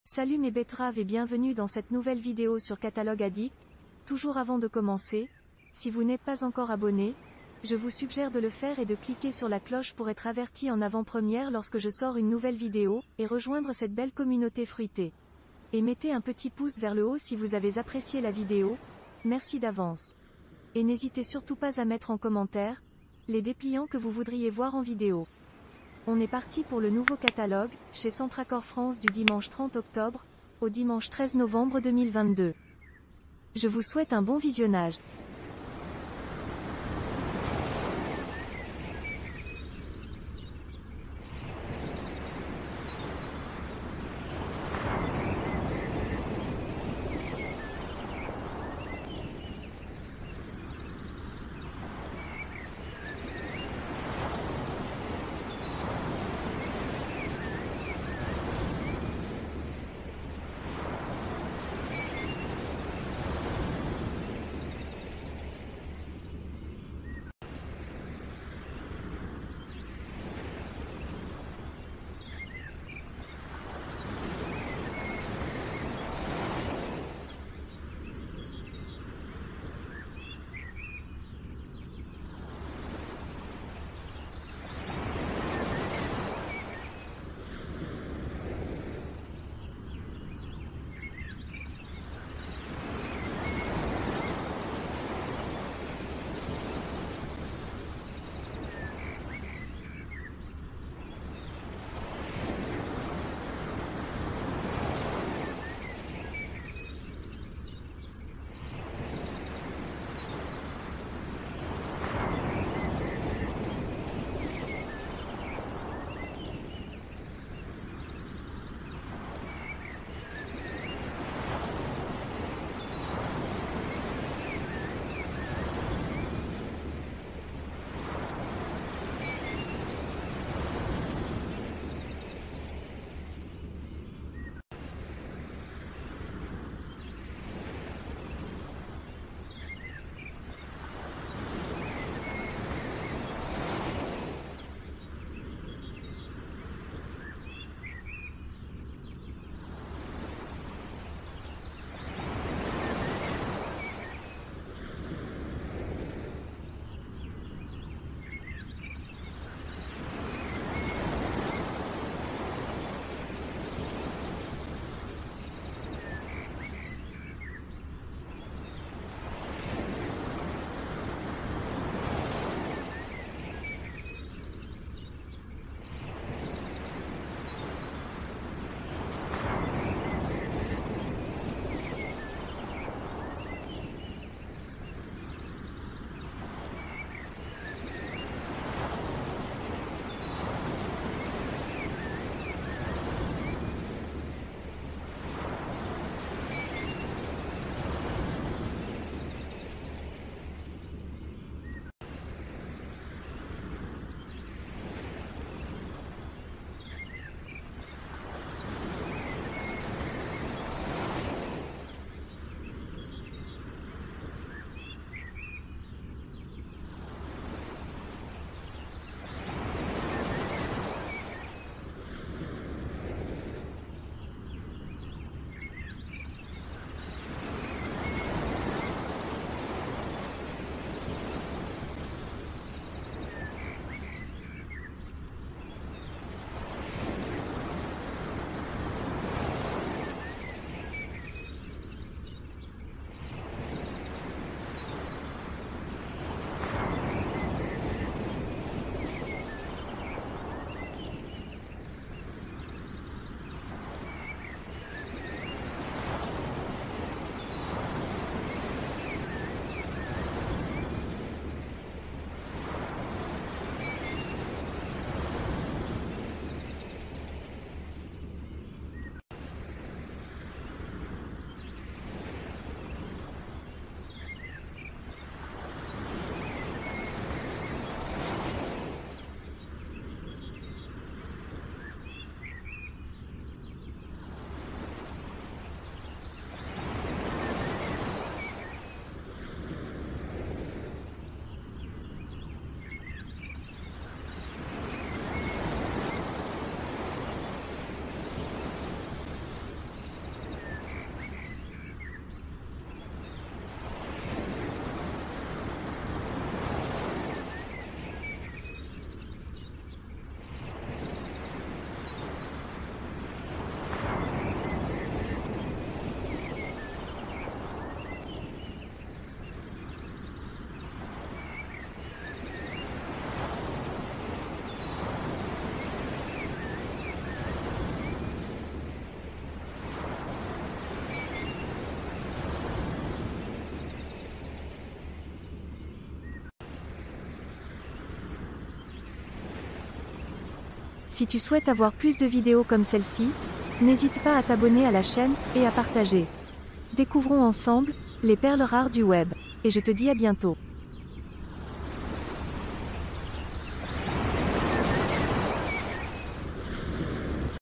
Salut mes betteraves et bienvenue dans cette nouvelle vidéo sur Catalogue Addict. Toujours avant de commencer, si vous n'êtes pas encore abonné, je vous suggère de le faire et de cliquer sur la cloche pour être averti en avant-première lorsque je sors une nouvelle vidéo, et rejoindre cette belle communauté fruitée. Et mettez un petit pouce vers le haut si vous avez apprécié la vidéo, merci d'avance. Et n'hésitez surtout pas à mettre en commentaire les dépliants que vous voudriez voir en vidéo. On est parti pour le nouveau catalogue, chez Centracor France du dimanche 30 octobre, au dimanche 13 novembre 2022. Je vous souhaite un bon visionnage. Si tu souhaites avoir plus de vidéos comme celle-ci, n'hésite pas à t'abonner à la chaîne, et à partager. Découvrons ensemble, les perles rares du web. Et je te dis à bientôt.